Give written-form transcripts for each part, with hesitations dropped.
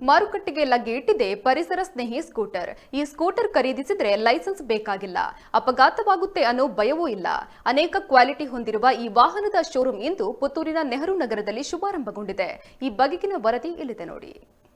ಮಾರುಕಟ್ಟೆಗೆ ಲಗ್ಗೆ ಇಟ್ಟಿದೆ ಪರಿಸರ ಸ್ನೇಹಿ ಸ್ಕೂಟರ್. ಈ ಸ್ಕೂಟರ್ ಖರೀದಿಸಿದ್ರೆ ಲೈಸೆನ್ಸ್ ಬೇಕಾಗಿಲ್ಲ, ಅಪಘಾತವಾಗುತ್ತೆ ಅನ್ನೋ ಭಯವೂ ಇಲ್ಲ. ಅನೇಕ ಕ್ವಾಲಿಟಿ ಹೊಂದಿರುವ ಈ ವಾಹನದ ಶೋರೂಮ್ ಇಂದು ಪುತ್ತೂರಿನ ನೆಹರು ನಗರದಲ್ಲಿ ಶುಭಾರಂಭಗೊಂಡಿದೆ. ಈ ಬಗೆಗಿನ ವರದಿ ಇಲ್ಲಿದೆ ನೋಡಿ.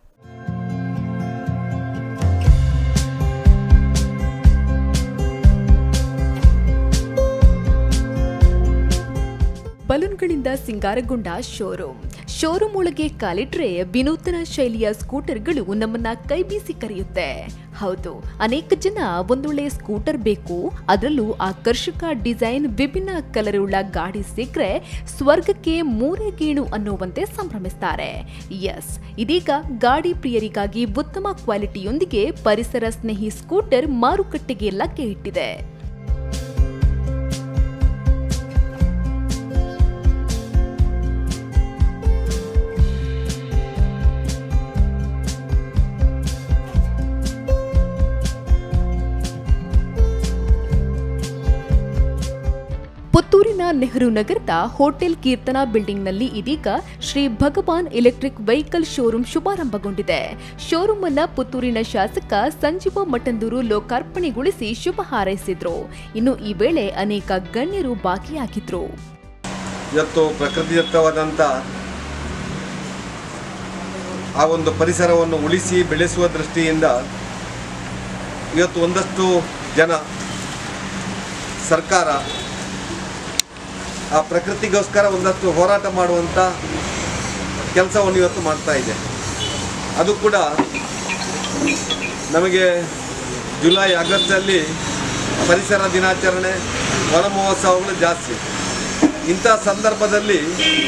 ಬಲೂನ್ಗಳಿಂದ ಸಿಂಗಾರಗೊಂಡ ಶೋರೂಮ್ ಒಳಗೆ ಕಾಲಿಟ್ರೆ ವಿನೂತನ ಶೈಲಿಯ ಸ್ಕೂಟರ್ಗಳು ನಮ್ಮನ್ನ ಕೈಬೀಸಿ ಕರೆಯುತ್ತೆ. ಹೌದು, ಅನೇಕ ಜನ ಒಂದೊಳ್ಳೆ ಸ್ಕೂಟರ್ ಬೇಕು, ಅದರಲ್ಲೂ ಆಕರ್ಷಕ ಡಿಸೈನ್, ವಿಭಿನ್ನ ಕಲರ್ ಉಳ್ಳ ಗಾಡಿ ಸಿಕ್ಕರೆ ಸ್ವರ್ಗಕ್ಕೆ ಮೂರೇ ಗೇಣು ಅನ್ನುವಂತೆ ಸಂಭ್ರಮಿಸ್ತಾರೆ. ಎಸ್, ಇದೀಗ ಗಾಡಿ ಪ್ರಿಯರಿಗಾಗಿ ಉತ್ತಮ ಕ್ವಾಲಿಟಿಯೊಂದಿಗೆ ಪರಿಸರ ಸ್ನೇಹಿ ಸ್ಕೂಟರ್ ಮಾರುಕಟ್ಟೆಗೆ ಲಗ್ಗೆ ಇಟ್ಟಿದೆ. ಪುತ್ತೂರಿನ ನೆಹರು ನಗರದ ಹೋಟೆಲ್ ಕೀರ್ತನಾ ಬಿಲ್ಡಿಂಗ್ನಲ್ಲಿ ಇದೀಗ Shri Bhagwan electric vehicle showroom ಶುಭಾರಂಭಗೊಂಡಿದೆ. ಶೋರೂಮ್ ಅನ್ನ ಪುತ್ತೂರಿನ ಶಾಸಕ ಸಂಜೀವ ಮಠಂದೂರು ಲೋಕಾರ್ಪಣೆಗೊಳಿಸಿ ಶುಭ ಹಾರೈಸಿದ್ರು. ಇನ್ನು ಈ ವೇಳೆ ಅನೇಕ ಗಣ್ಯರು ಭಾಗಿಯಾಗಿದ್ರು. ಇವತ್ತು ಪ್ರಕೃತಿದತ್ತವಾದಂಥ ಆ ಒಂದು ಪರಿಸರವನ್ನು ಉಳಿಸಿ ಬೆಳೆಸುವ ದೃಷ್ಟಿಯಿಂದ ಇವತ್ತು ಒಂದಷ್ಟು ಜನ, ಸರ್ಕಾರ ಆ ಪ್ರಕೃತಿಗೋಸ್ಕರ ಒಂದಷ್ಟು ಹೋರಾಟ ಮಾಡುವಂಥ ಕೆಲಸವನ್ನು ಇವತ್ತು ಮಾಡ್ತಾ ಇದೆ. ಅದು ಕೂಡ ನಮಗೆ ಜುಲೈ ಆಗಸ್ಟಲ್ಲಿ ಪರಿಸರ ದಿನಾಚರಣೆ, ವನ ಮಹೋತ್ಸವಗಳು ಜಾಸ್ತಿ. ಇಂಥ ಸಂದರ್ಭದಲ್ಲಿ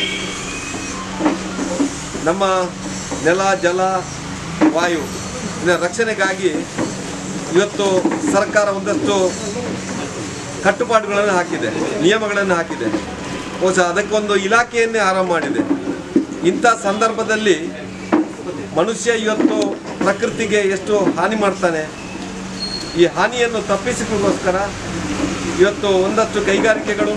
ನಮ್ಮ ನೆಲ, ಜಲ, ವಾಯು ರಕ್ಷಣೆಗಾಗಿ ಇವತ್ತು ಸರ್ಕಾರ ಒಂದಷ್ಟು ಕಟ್ಟುಪಾಡುಗಳನ್ನು ಹಾಕಿದೆ, ನಿಯಮಗಳನ್ನು ಹಾಕಿದೆ. ಬಹುಶಃ ಅದಕ್ಕೊಂದು ಇಲಾಖೆಯನ್ನೇ ಆರಂಭ ಮಾಡಿದೆ. ಇಂಥ ಸಂದರ್ಭದಲ್ಲಿ ಮನುಷ್ಯ ಇವತ್ತು ಪ್ರಕೃತಿಗೆ ಎಷ್ಟು ಹಾನಿ ಮಾಡ್ತಾನೆ, ಈ ಹಾನಿಯನ್ನು ತಪ್ಪಿಸಿಕೊಳ್ಳೋಸ್ಕರ ಇವತ್ತು ಒಂದಷ್ಟು ಕೈಗಾರಿಕೆಗಳು,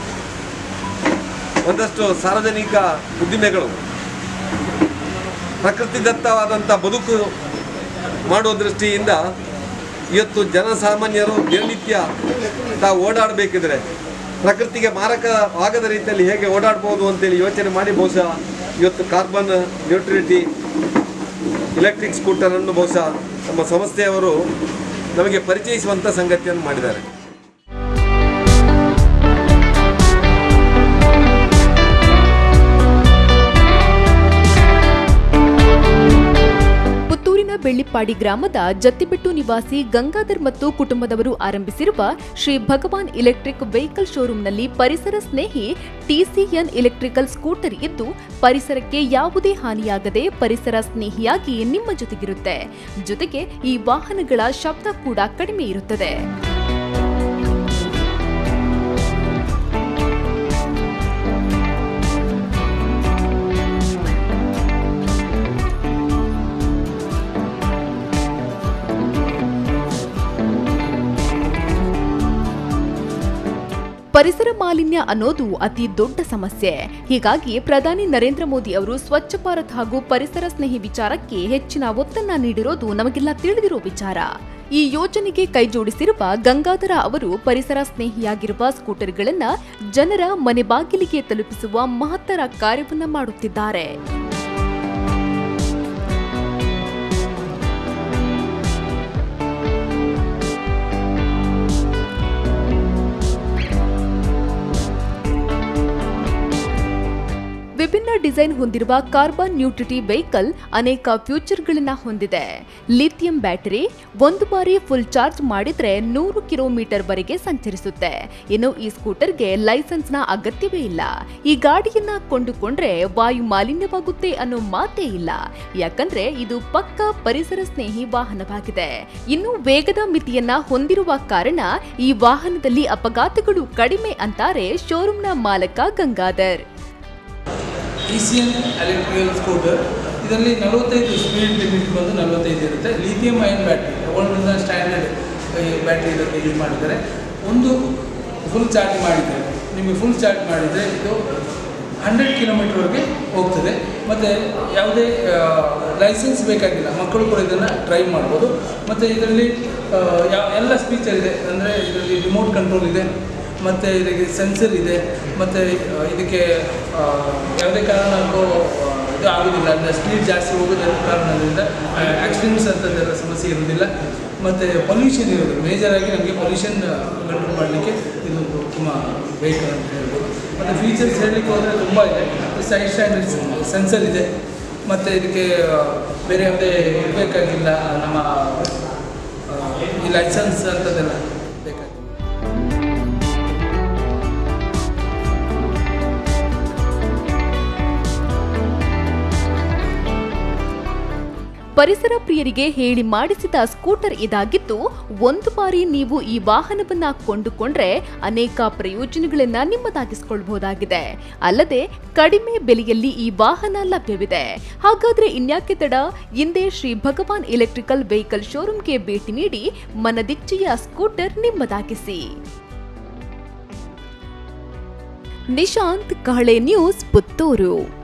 ಒಂದಷ್ಟು ಸಾರ್ವಜನಿಕ ಉದ್ದಿಮೆಗಳು ಪ್ರಕೃತಿದತ್ತವಾದಂಥ ಬದುಕು ಮಾಡುವ ದೃಷ್ಟಿಯಿಂದ ಇವತ್ತು ಜನಸಾಮಾನ್ಯರು ದಿನನಿತ್ಯ ತಾವು ಓಡಾಡಬೇಕಿದ್ರೆ ಪ್ರಕೃತಿಗೆ ಮಾರಕವಾಗದ ರೀತಿಯಲ್ಲಿ ಹೇಗೆ ಓಡಾಡ್ಬೋದು ಅಂತೇಳಿ ಯೋಚನೆ ಮಾಡಿ ಬಹುಶಃ ಇವತ್ತು ಕಾರ್ಬನ್ ನ್ಯೂಟ್ರಿಲಿಟಿ ಎಲೆಕ್ಟ್ರಿಕ್ ಸ್ಕೂಟರನ್ನು ಬಹುಶಃ ನಮ್ಮ ಸಂಸ್ಥೆಯವರು ನಮಗೆ ಪರಿಚಯಿಸುವಂಥ ಸಂಗತಿಯನ್ನು ಮಾಡಿದ್ದಾರೆ. ಬೆಳ್ಳಿಪ್ಪಾಡಿ ಗ್ರಾಮದ ಜತ್ತಿಬೆಟ್ಟು ನಿವಾಸಿ ಗಂಗಾಧರ್ ಮತ್ತು ಕುಟುಂಬದವರು ಆರಂಭಿಸಿರುವ ಶ್ರೀ ಭಗವಾನ್ ಎಲೆಕ್ಟ್ರಿಕ್ ವೆಹಿಕಲ್ ಶೋರೂಮ್ನಲ್ಲಿ ಪರಿಸರ ಸ್ನೇಹಿ TCN ಎಲೆಕ್ಟ್ರಿಕಲ್ ಸ್ಕೂಟರ್ ಇದ್ದು ಪರಿಸರಕ್ಕೆ ಯಾವುದೇ ಹಾನಿಯಾಗದೆ ಪರಿಸರ ಸ್ನೇಹಿಯಾಗಿ ನಿಮ್ಮ ಜೊತೆಗಿರುತ್ತೆ. ಜೊತೆಗೆ ಈ ವಾಹನಗಳ ಶಬ್ದ ಕೂಡ ಕಡಿಮೆ ಇರುತ್ತದೆ. ಪರಿಸರ ಮಾಲಿನ್ಯ ಅನ್ನೋದು ಅತಿ ದೊಡ್ಡ ಸಮಸ್ಯೆ. ಹೀಗಾಗಿ ಪ್ರಧಾನಿ ನರೇಂದ್ರ ಮೋದಿ ಅವರು ಸ್ವಚ್ಛ ಭಾರತ್ ಹಾಗೂ ಪರಿಸರ ಸ್ನೇಹಿ ವಿಚಾರಕ್ಕೆ ಹೆಚ್ಚಿನ ಒತ್ತನ್ನ ನೀಡಿರೋದು ನಮಗೆಲ್ಲ ತಿಳಿದಿರೋ ವಿಚಾರ. ಈ ಯೋಜನೆಗೆ ಕೈಜೋಡಿಸಿರುವ ಗಂಗಾಧರ ಅವರು ಪರಿಸರ ಸ್ನೇಹಿಯಾಗಿರುವ ಸ್ಕೂಟರ್ಗಳನ್ನ ಜನರ ಮನೆ ಬಾಗಿಲಿಗೆ ತಲುಪಿಸುವ ಮಹತ್ತರ ಕಾರ್ಯವನ್ನ ಮಾಡುತ್ತಿದ್ದಾರೆ. ವಿಭಿನ್ನ ಡಿಸೈನ್ ಹೊಂದಿರುವ ಕಾರ್ಬನ್ ನ್ಯೂಟ್ರಿಟಿ ವೆಹಿಕಲ್ ಅನೇಕ ಫ್ಯೂಚರ್ಗಳನ್ನ ಹೊಂದಿದೆ. ಲಿಥಿಯಂ ಬ್ಯಾಟರಿ, ಒಂದು ಬಾರಿ ಫುಲ್ ಚಾರ್ಜ್ ಮಾಡಿದ್ರೆ 100 ಕಿಲೋಮೀಟರ್ ವರೆಗೆ ಸಂಚರಿಸುತ್ತೆ. ಇನ್ನು ಈ ಸ್ಕೂಟರ್ಗೆ ಲೈಸೆನ್ಸ್ನ ಅಗತ್ಯವೇ ಇಲ್ಲ. ಈ ಗಾಡಿಯನ್ನ ಕೊಂಡುಕೊಂಡ್ರೆ ವಾಯು ಮಾಲಿನ್ಯವಾಗುತ್ತೆ ಅನ್ನೋ ಮಾತೇ ಇಲ್ಲ, ಯಾಕಂದ್ರೆ ಇದು ಪಕ್ಕಾ ಪರಿಸರ ಸ್ನೇಹಿ ವಾಹನವಾಗಿದೆ. ಇನ್ನು ವೇಗದ ಮಿತಿಯನ್ನ ಹೊಂದಿರುವ ಕಾರಣ ಈ ವಾಹನದಲ್ಲಿ ಅಪಘಾತಗಳು ಕಡಿಮೆ ಅಂತಾರೆ ಶೋರೂಮ್ನ ಮಾಲಕ ಗಂಗಾಧರ್. TCN ಎಲೆಕ್ಟ್ರಿಕಲ್ ಸ್ಕೂಟರ್ ಇದರಲ್ಲಿ 45 ಸ್ಪೀಡ್ ಲಿಮಿಟ್ ಬಂದು 45 ಇರುತ್ತೆ. ಲಿಥಿಯಂ ಅಯನ್ ಬ್ಯಾಟ್ರಿ ತಗೊಂಡಿದ್ದ ಸ್ಟ್ಯಾಂಡರ್ಡ್ ಬ್ಯಾಟ್ರಿ ಇದಕ್ಕೆ ಯೂಸ್ ಮಾಡಿದ್ದಾರೆ. ಒಂದು ಫುಲ್ ಚಾರ್ಜ್ ಮಾಡಿದರೆ ನಿಮಗೆ ಫುಲ್ ಚಾರ್ಜ್ ಮಾಡಿದರೆ ಇದು 100 ಕಿಲೋಮೀಟರ್ವರೆಗೆ ಹೋಗ್ತದೆ. ಮತ್ತು ಯಾವುದೇ ಲೈಸೆನ್ಸ್ ಬೇಕಾಗಿಲ್ಲ, ಮಕ್ಕಳು ಕೂಡ ಇದನ್ನು ಡ್ರೈವ್ ಮಾಡ್ಬೋದು. ಮತ್ತು ಇದರಲ್ಲಿ ಎಲ್ಲ ಫೀಚರ್ ಇದೆ, ಅಂದರೆ ಇದರಲ್ಲಿ ರಿಮೋಟ್ ಕಂಟ್ರೋಲ್ ಇದೆ, ಮತ್ತು ಇದಕ್ಕೆ ಸೆನ್ಸರ್ ಇದೆ, ಮತ್ತು ಇದಕ್ಕೆ ಯಾವುದೇ ಕಾರಣಕ್ಕೂ ಇದು ಆಗೋದಿಲ್ಲ, ಅಂದರೆ ಸ್ಪೀಡ್ ಜಾಸ್ತಿ ಹೋಗೋದ್ರ ಕಾರಣದಿಂದ ಆಕ್ಸಿಡೆಂಟ್ಸ್ ಅಂಥದ್ದೆಲ್ಲ ಸಮಸ್ಯೆ ಇರೋದಿಲ್ಲ. ಮತ್ತು ಪೊಲ್ಯೂಷನ್ ಇರೋದು ಮೇಜರಾಗಿ ನಮಗೆ ಪೊಲ್ಯೂಷನ್ ಕಂಟ್ರೋಲ್ ಮಾಡಲಿಕ್ಕೆ ಇದು ತುಂಬ ವೆಹಿಕಲ್ ಅಂತ ಹೇಳ್ಬೋದು. ಮತ್ತು ಫೀಚರ್ಸ್ ಹೇಳಲಿಕ್ಕೆ ಹೋದರೆ ತುಂಬ ಇದೆ. ಸೈಡ್ ಸ್ಟ್ಯಾಂಡರ್ಡ್ ಸೆನ್ಸರ್ ಇದೆ, ಮತ್ತು ಇದಕ್ಕೆ ಬೇರೆ ಯಾವುದೇ ಇರಬೇಕಾಗಿಲ್ಲ, ನಮ್ಮ ಈ ಲೈಸೆನ್ಸ್ ಅಂಥದ್ದೆಲ್ಲ ಬೇಕಾಗಿಲ್ಲ. ಪರಿಸರ ಪ್ರಿಯರಿಗೆ ಹೇಳಿ ಮಾಡಿಸಿದ ಸ್ಕೂಟರ್ ಇದಾಗಿದ್ದು, ಒಂದು ಬಾರಿ ನೀವು ಈ ವಾಹನವನ್ನ ಕೊಂಡುಕೊಂಡ್ರೆ ಅನೇಕ ಪ್ರಯೋಜನಗಳನ್ನ ನಿಮ್ಮದಾಗಿಸಿಕೊಳ್ಳಬಹುದಾಗಿದೆ. ಅಲ್ಲದೆ ಕಡಿಮೆ ಬೆಲೆಯಲ್ಲಿ ಈ ವಾಹನ ಲಭ್ಯವಿದೆ. ಹಾಗಾದ್ರೆ ಇನ್ಯಾಕೆ ತಡ? ಹಿಂದೆ ಶ್ರೀ ಭಗವಾನ್ ಎಲೆಕ್ಟ್ರಿಕಲ್ ವೆಹಿಕಲ್ ಶೋರೂಮ್ಗೆ ಭೇಟಿ ನೀಡಿ ಮನದಿಚ್ಚೆಯ ಸ್ಕೂಟರ್ ನಿಮ್ಮದಾಗಿಸಿ. ನಿಶಾಂತ್, ಕಹಳೆ ನ್ಯೂಸ್, ಪುತ್ತೂರು.